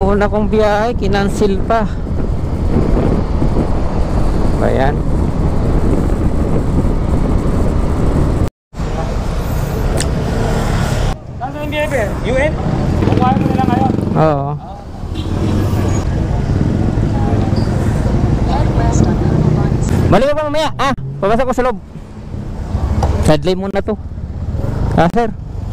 una kong biyahe, kinansil pa. Ayan. Saan yung biyahe? UN? Bukuhain mo nila ngayon. Oo. Balik ka pa mamaya. Papasok ko sa loob. Sideline muna to. Sir.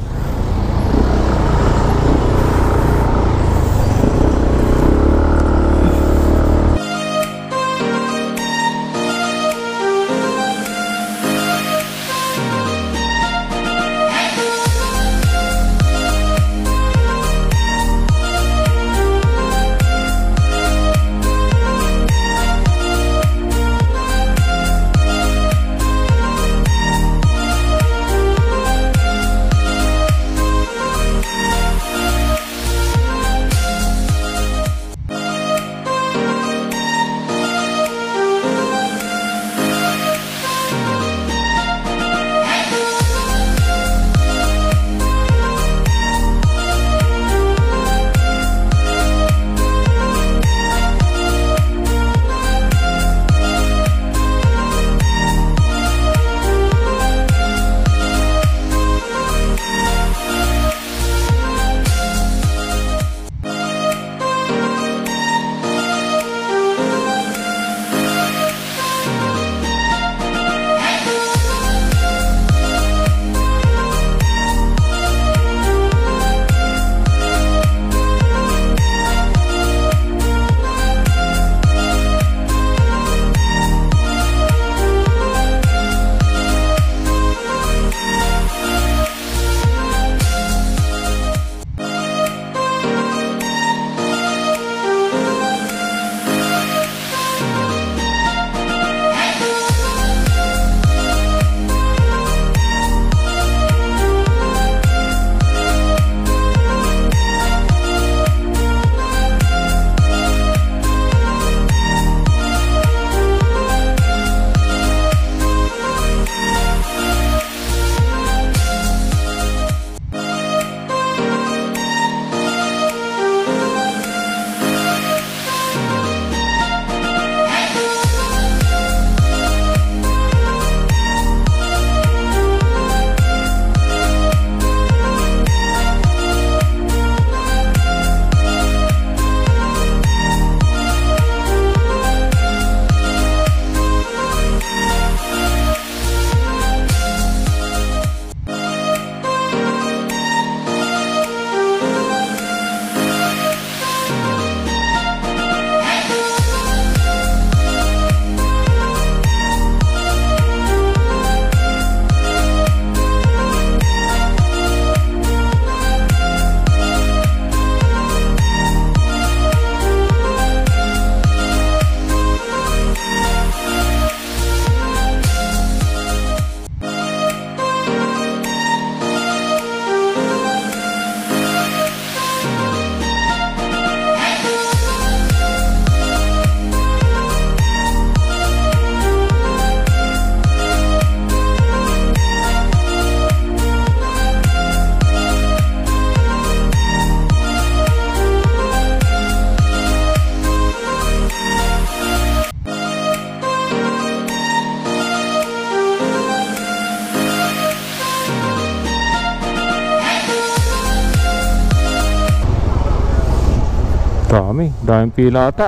Daming pila ata.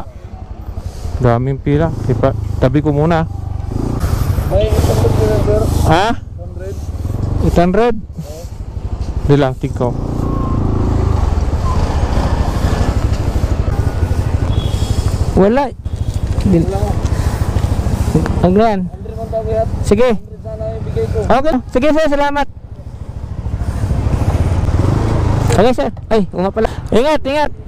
Daming pila. Tabi ko muna. May 800 Ha? 800. 800? Di lang, tiko. Wala. Hanggang. Sige. Okay. Sige sir, salamat. Okay sir. Ay, nga pala. Ingat, ingat.